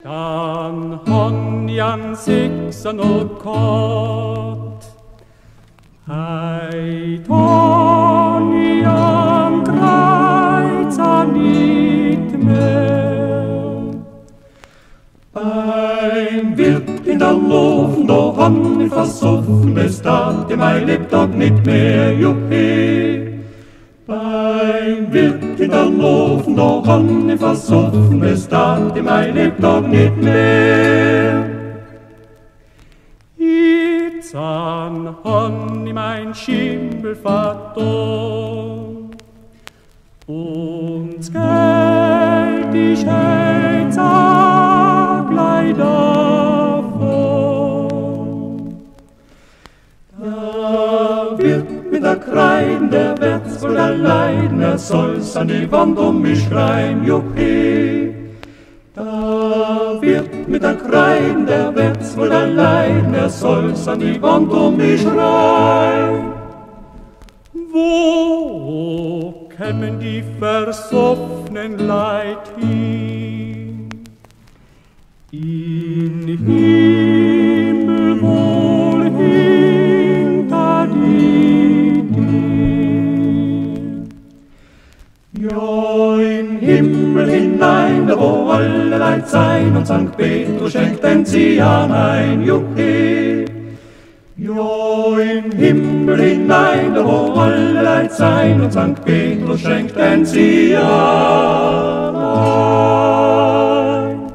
Dann han Jan sixen och kort. Hei Jan kreuzer nicht mehr. Ein Wirt in der Lofen, da han ich versoffen, es tat ihm ein Lebtag nicht mehr, juppie. Beim Wirt in der Lofen, da han ich versoffen, es tat ihm ein Lebtag nicht mehr. Jetzt han ihm ein Schimmel vertan, und Geld ich hätt's gleich davon. Da wird mit der Kreiden, der wird's wohl erleiden, er soll's an die Wand mich schreien, juppie. Da wird mit der Kreiden, der wird's wohl erleiden, er soll's an die Wand mich schreien. Wo kämen die versoffenen Leid hin? In Himmel wohl hinter die Tür. Ja, in Himmel hinein, da wo alle Leid sein, und St. Petrus schenkt den Zian ein, juppie. Ja, in Himmel hinein, da wo alle Leid sein, und St. Petrus schenkt den Zian ein.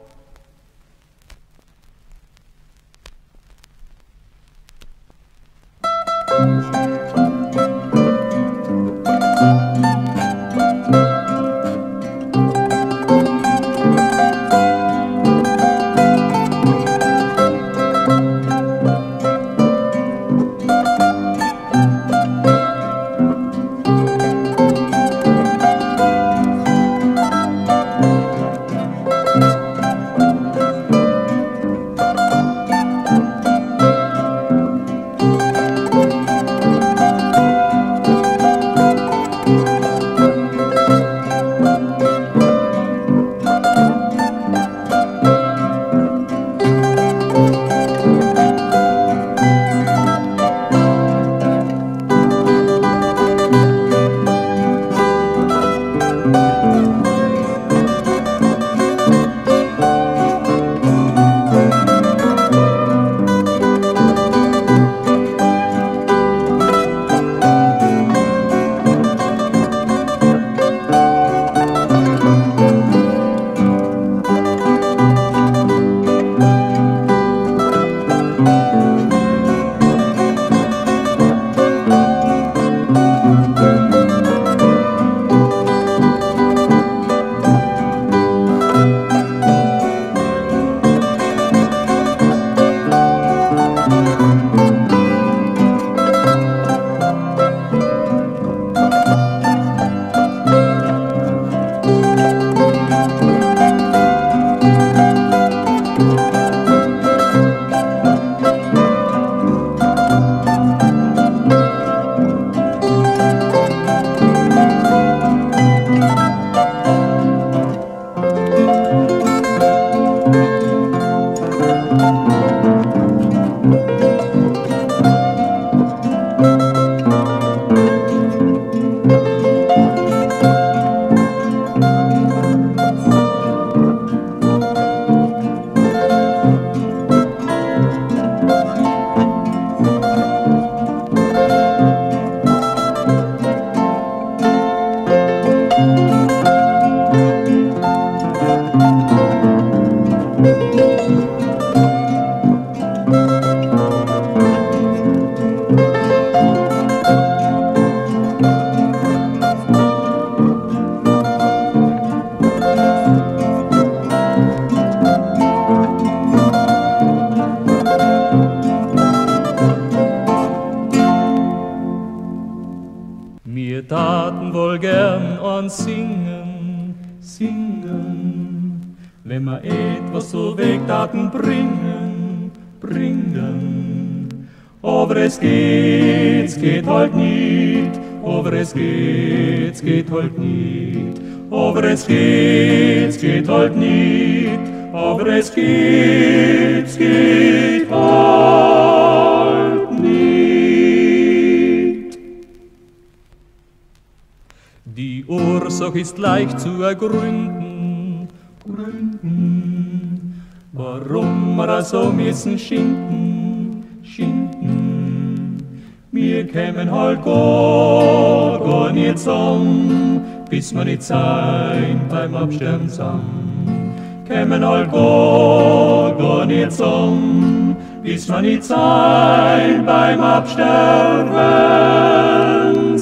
Wir taten wohl gern an singen, singen, wenn wir etwas so Wegtaten bringen, bringen. Aber es geht halt nicht, aber es geht halt nicht, aber es geht halt nicht, aber es geht halt nicht. Die Ursache ist leicht zu ergründen, warum wir so müssen schinden. Wir kämen halt gar nicht zusammen, bis wir nicht sein beim Absterben sind. Kämen halt gar nicht zusammen, bis wir nicht sein beim Absterben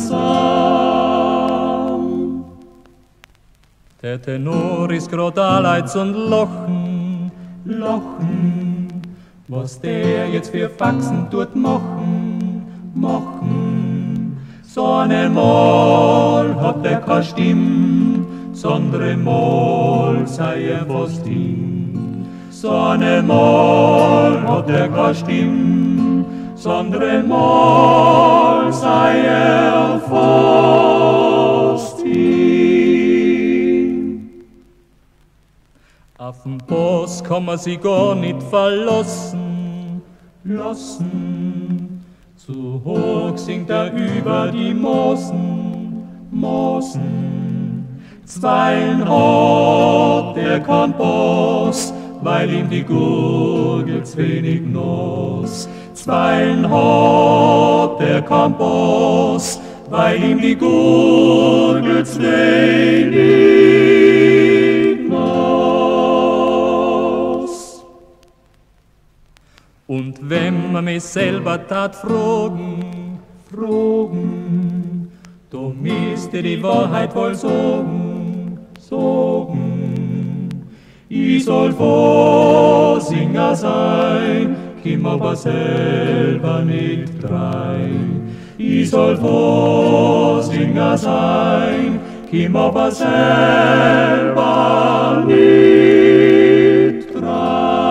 sind. Der Tenor ist grad allein und lachen, was der jetzt für Faxen tut machen. So einmal hat er keine Stimme, sondern mal sei er fast hin. So einmal hat er keine Stimme, sondern mal sei er fast hin. Auf den Boss kann man sich gar nicht verlassen. Zu hoch singt er über die Mosen. Zweien hat er kein Boss, weil ihm die Gurgel zu wenig nass. Zweien hat er kein Boss, weil ihm die Gurgel zu wenig nass. Und wenn man mich selber tat fragen, da müsste die Wahrheit wohl sagen. Ich soll Vorsinger sein, komm aber selber nicht rein. Ich soll Vorsinger sein, komm aber selber nicht rein.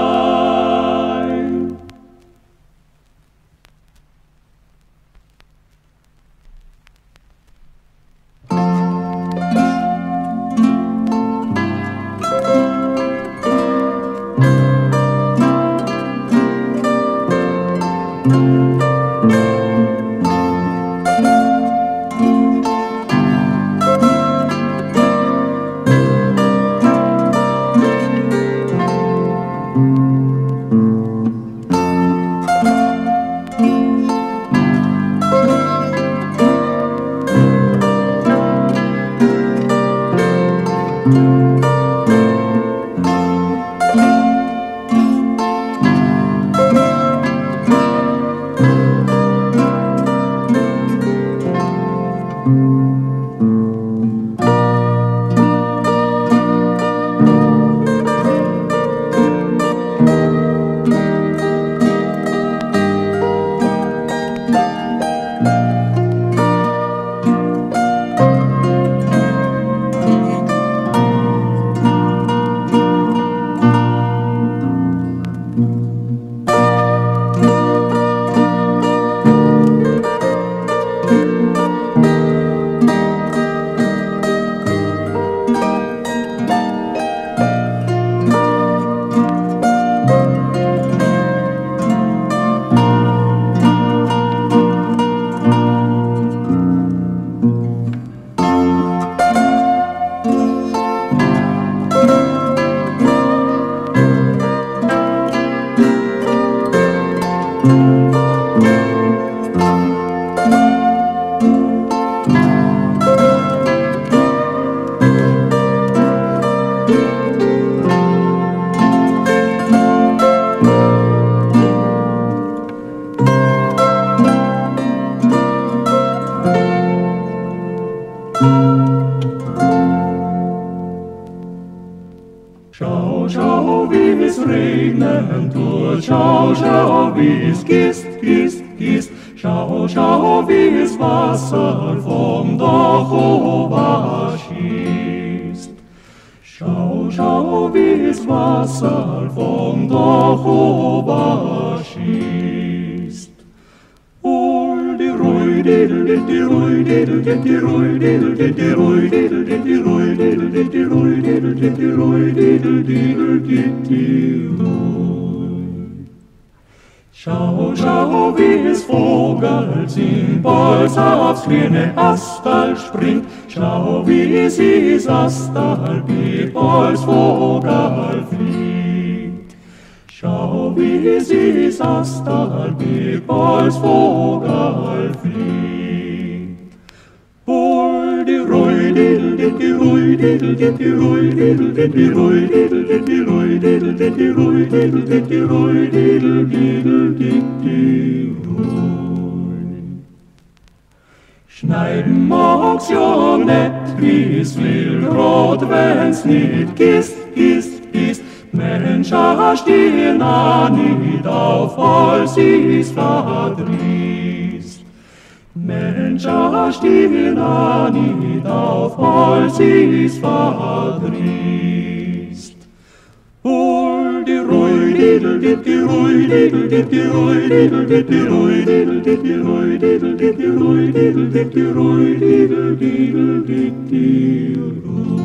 regnen tut. Schau, schau, wie es gießt. Schau, schau, wie es Wasser vom Dach schießt. Schau, schau, wie es Wasser vom Dach schießt. Hol die Schau, schau, wie es vogelt singt, Bolz aufs grüne Astal springt. Schau, wie sie das Astal biegt, Bolz Vogel fliegt. Schau, wie sie das Astal biegt, Bolz Vogel fliegt. Hol die Rui, diddle, die Rui, diddle, die Rui, diddle, die Rui, diddle, die Rui, diddle, die Rui, diddle, die Rui, diddle, die Rui. Schneiden mag's ja net, wie's will, rot, wenn's nicht gießt, gießt, gießt. Mensch, stehen nicht auf, als sie's verdrießt. Mensch, stehen nicht auf, als sie's verdrießt. Hol die Rui, diddle, die Rui, diddle, die Rui, diddle, die Rui, diddle, die Rui, diddle, die Rui, diddle, die Rui, diddle, die Rui.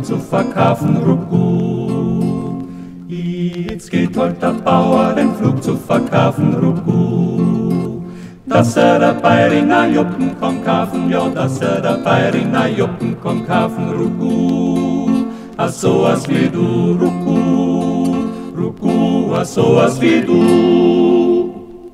zu verkaufen, Rucku. Jetzt geht halt der Bauer den Flug zu verkaufen, Rucku. Dass der Bayeringer Juppen kann kaufen, ja, dass der Bayeringer Juppen kann kaufen, Rucku. A sowas wie du, Rucku, Rucku, a sowas wie du.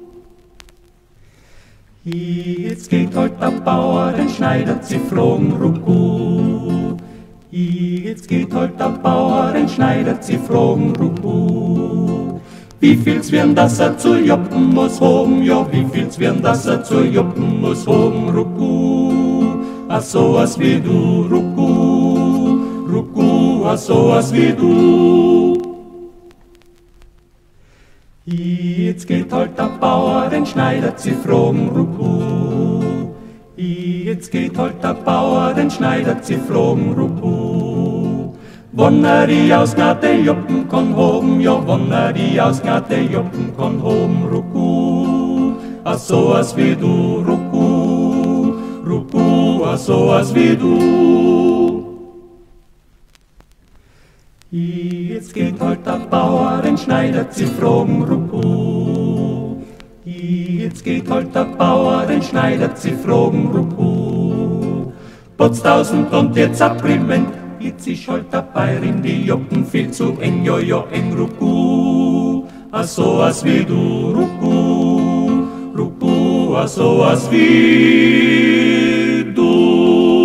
Jetzt geht halt der Bauer den Schneider zu fragen, Rucku. Jetzt geht halt der Bauer den Schneider zu fragen, Rucku. Wie viel's werden, dass zu juppen muss haben, ja, wie viel's werden, dass zu juppen muss haben, Rucku. A sowas wie du, Rucku, Rucku, a sowas wie du. Jetzt geht halt der Bauer den Schneider zu fragen, Rucku. Jetzt geht halt der Bauer den Schneider zu fragen, Rucku. Wann die ausgnade Juppen kann haben, ja, wann die ausgnade Juppen kann haben, Rucku. A sowas wie du, Rucku, Rucku, a sowas wie du. Jetzt geht halt der Bauer den Schneider zu fragen, Rucku. Jetzt geht halt der Bauer den Schneider zu fragen, Rucku. Potztausend und jetzt Apriment, jetzt ist halt der Bayerin die Juppen viel zu eng, ja, ja, eng, Rucku. A sowas wie du, Rucku, Rucku, a sowas wie du.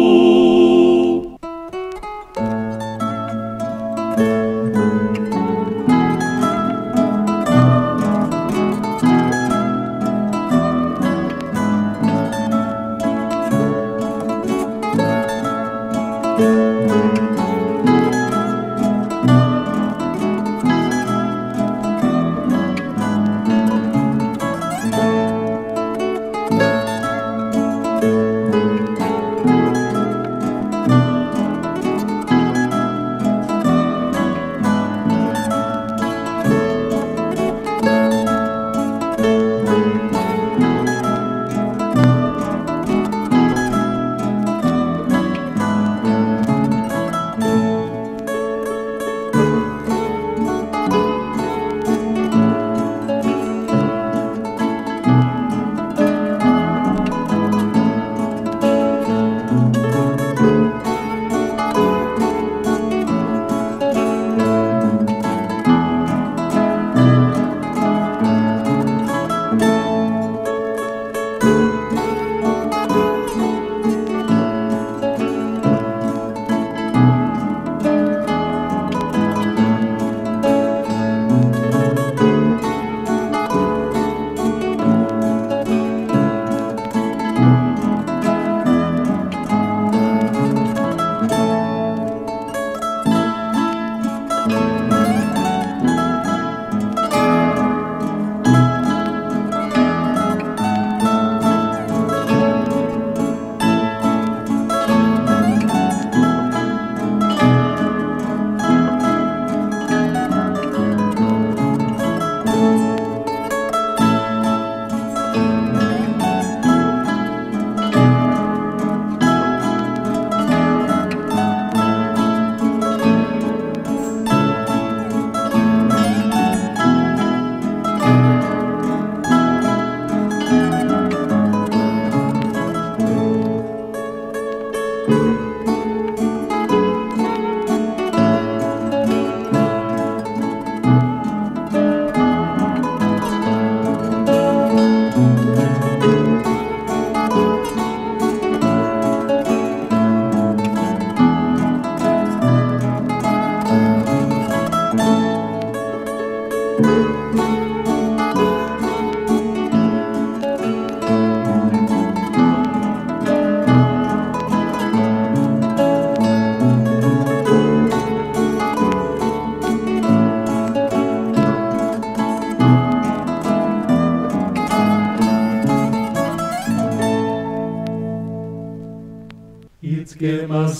Jetzt gehen wir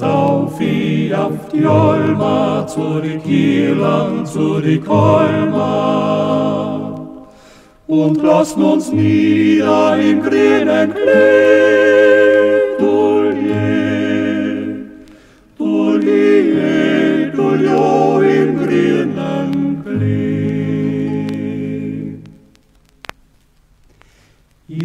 saufi auf die Olma, zu die Kielern, zu die Kolma und lassen uns nieder im grünen Klee. Dulje, Dulje,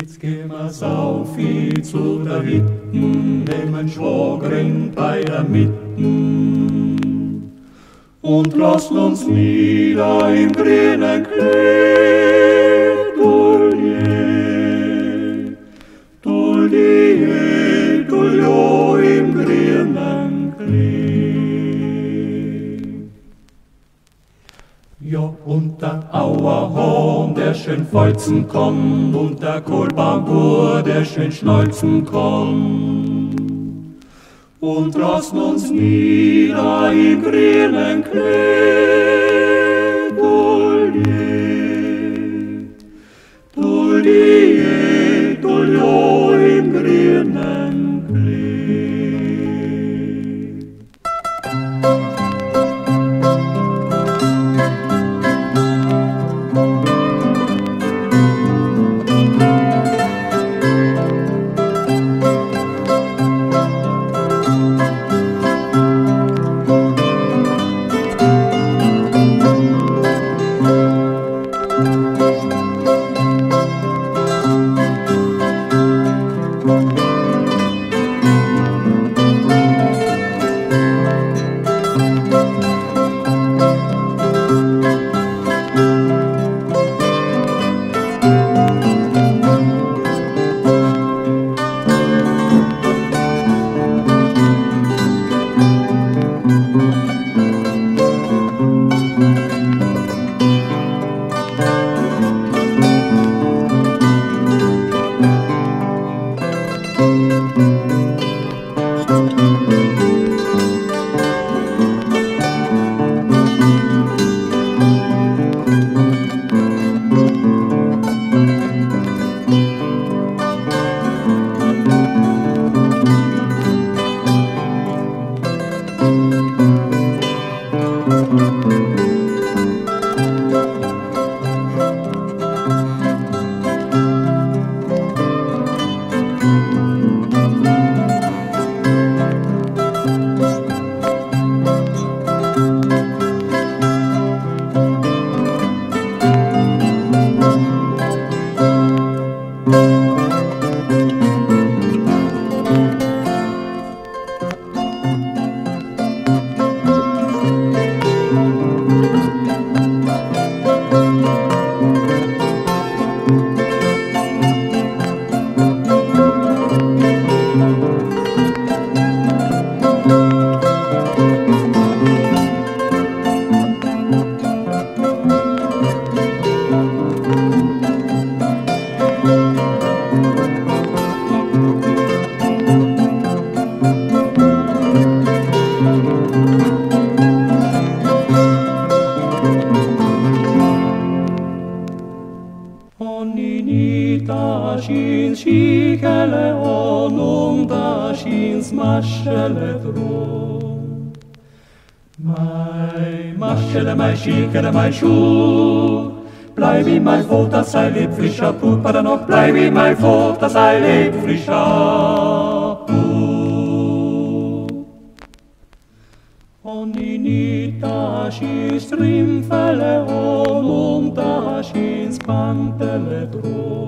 Jetzt gehen wir saufi zu der Hitten, nehmen Schwagrin bei der Mitten und lassen uns nieder im grünen Klee. Dulje, Dulje, Duljo im grünen Klee. Ja, und der Auerhorn, der schön folzen kann, und der Kohlbaumgur, der schön schnolzen kann. Und lassen uns nieder im grünen Klee. Dulje, Dulje, Duljo im grünen Klee. Da schins Schiechele und da schins Maschele drum. Mei Maschele, mei Schiechele, mei Schuh, bleib wie mein Vater, sei lebt frischer Bub, aber noch bleib wie mein Vater, sei lebt frischer Bub. Und in da schins Rimpfele und da schins Pantele drum.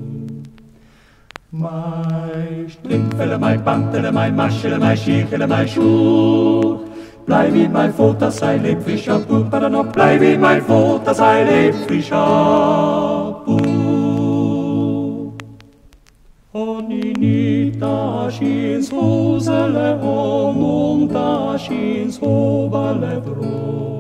Mei Strimpfele, mei Pantele, mei Maschele, mei Schiechele, mei Schuh, bleib wie mein Vater, sei lebt frischer Bub, aber noch bleib wie mein Vater, sei lebt frischer Bub. Und in da schins Hosele und da schins Hoberle drum.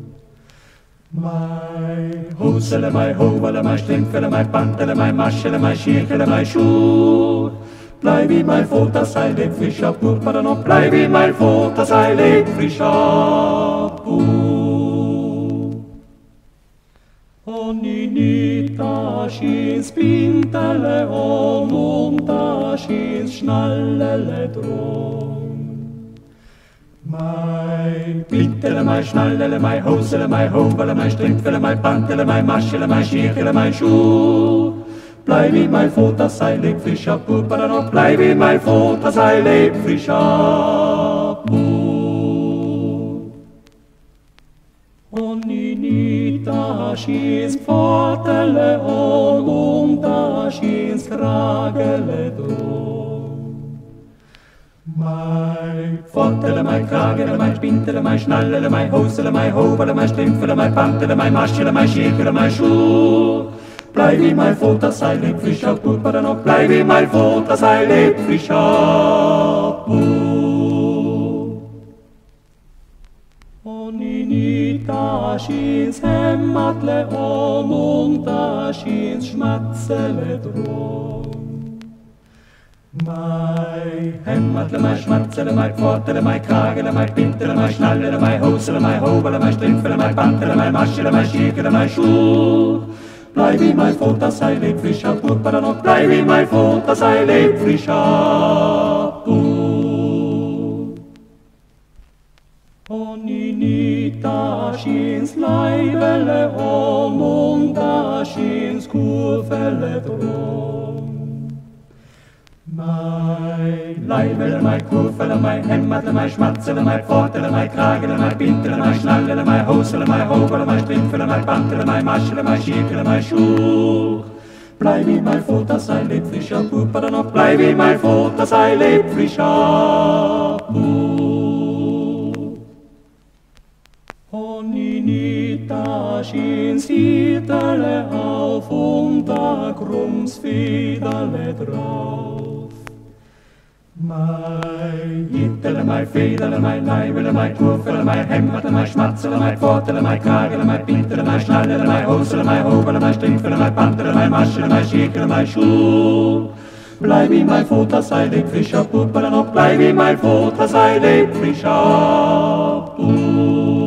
Mei Hosele, mei Hoberle, mei Strimpfele, mei Pantele, mei Maschele, mei Schiechele, mei Schuh, bleib wie mein Vater, sei lebt frischer Bub, aber noch bleib wie mein Vater, sei lebt frischer Bub. Und in da schins Pintele und da schins Schnallele drum. Mei Pintele, mei Schnallele, mei Hosele, mei Hoberle, mei Strimpfele, mei Pantele, mei Maschele, mei Schiechele, mei Schuh, bleib wie mein Vater, sei lebt frischer Bub, aber noch bleib wie mein Vater, sei lebt frischer Bub. Und in da schins Pfortele und da schins Kragele drum. Mei Fottele, mei Kragele, mei Spintele, mei Schnallele, mei Hosele, mei Hobele, mei Strümpfele, mei Pantele, mei Maschele, mei Schäkele, mei Schuh. Bleib wie mein Vater, sei lebt frischer Bub, aber noch bleib wie mein Vater, sei lebt frischer Bub. Und in da schins Hämmatle und da schins Schmatzele drum. Mei Hämmatle, mei Schmatzele, mei Pfortele, mei Kragele, mei Pintele, mei Schnallele, mei Hosele, mei Hobele, mei Strümpfele, mei Pantele, mei Maschele, mei Schäkele, mei Schuh. Bleib wie mein Vater, sei lebt frischer Bub, aber noch bleib wie mein Vater, sei lebt frischer Bub. Und in da schins Leibele und da schins Kurvele drum. Mei Leibele, mei Kurvele, mei Hämmatle, mei Schmatzele, mei Pfortele, mei Kragele, mei Pintele, mei Schnallele, mei Hosele, mei Hobele, mei Strümpfele, mei Pantele, mei Maschele, mei Schäkele, mei Schuh. Bleib wie mein Vater, sei lebt frischer Bub, aber noch bleib wie mein Vater, sei lebt frischer Bub. Und in da schins Hiterle auf und da krumms Federle drauf. Mei Hitterle, mei Federle, mei Leibele, mei Kurvele, mei Hämmatle, mei Schmatzele, mei Pfortele, mei Kragele, mei Pintele, mei Schnallele, mei Hosele, mei Hobele, mei Strümpfele, mei Pantele, mei Maschele, mei Schäkele, mei Schuh. Bleib wie mein Vater, sei lebt frischer Bub, aber noch bleib wie mein Vater, sei lebt frischer Bub.